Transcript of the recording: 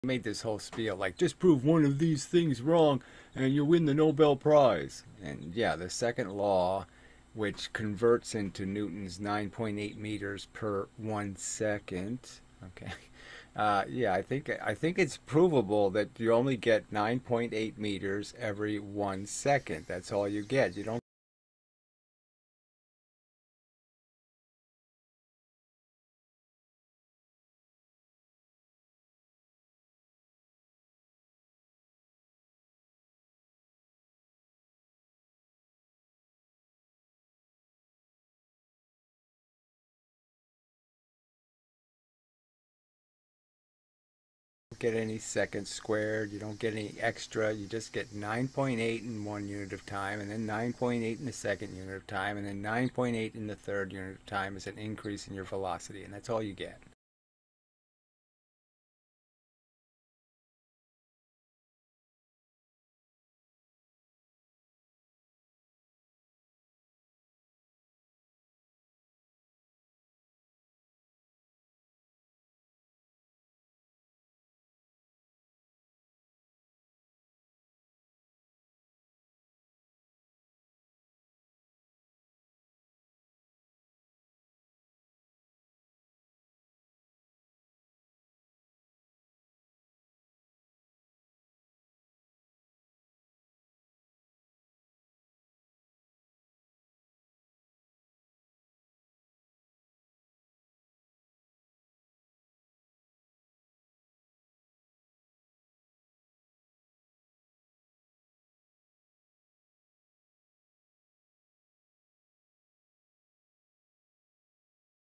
Made this whole spiel like just prove one of these things wrong and you win the Nobel Prize. And yeah, the second law, which converts into Newton's 9.8 meters per 1 second. Okay. Yeah, I think it's provable that you only get 9.8 meters every 1 second. That's all you get. You don't get any seconds squared. You don't get any extra. You just get 9.8 in one unit of time, and then 9.8 in the second unit of time, and then 9.8 in the third unit of time as an increase in your velocity, and that's all you get.